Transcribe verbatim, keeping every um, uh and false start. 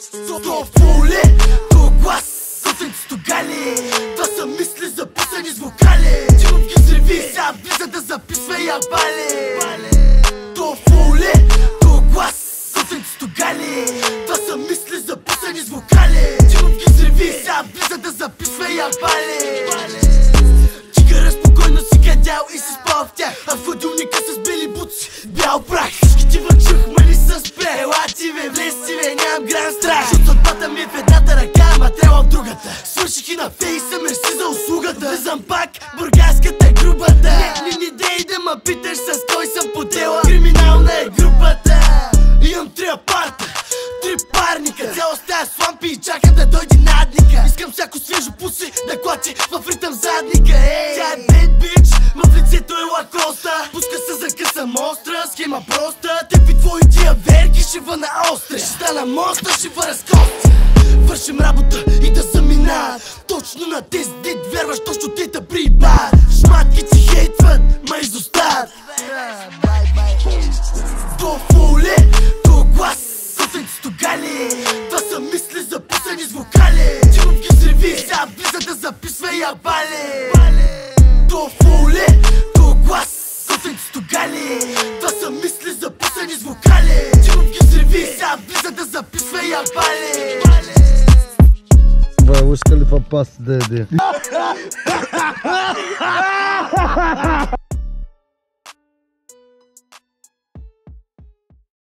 То фуле, то глас, съвсемцето гали. Това са мисли записани с вокали. Чимов ги взриви, сега влиза да записва я бали. То фуле, то глас, съвсемцето гали. Това са мисли записани с вокали. Чимов ги взриви, сега влиза да записва я бали. Чигара спокойно си гадял и се спал в тях, а в ходилника с бели буци бял прах. Всички ти въчух, ма не са спре. Ела ти бе, влез си бе, нямам грам страх. Защото съдбата ми е в едната ръка, ама трябва в другата. Свърших и на фейса, мерси за услугата. Влизам пак, бургаската е грубата. Не, не, не дей да ма питаш с кой съм по дела. Криминална е групата. Имам три апарта, три парника. Цяло стая с лампи и чакам да дойде надника. Искам всяко свежо пуси да клачи в ритъм задника. Ей, тя е бед бич, ма в лицето е лакоста. Пуска се за къса мостра, схема проста. Тепи твои тия верки ще въна остра. Ще стана моста, ще въръскост. Вършим работа и да замина. Точно на тези дит вярваш, точно те да прибар. Шматки ти хейтват, ма изостават. То фуле, то глас, съвсемцето гали. Това са мисли записани с вокали. Чимов ги взриви, сега влиза да записва я бали. То фуле, то глас, съвсемцето гали. Това са мисли записани с вокали. Чимов ги взриви, сега влиза да записва я бали. Bă, Wiz Khalifa pasă de de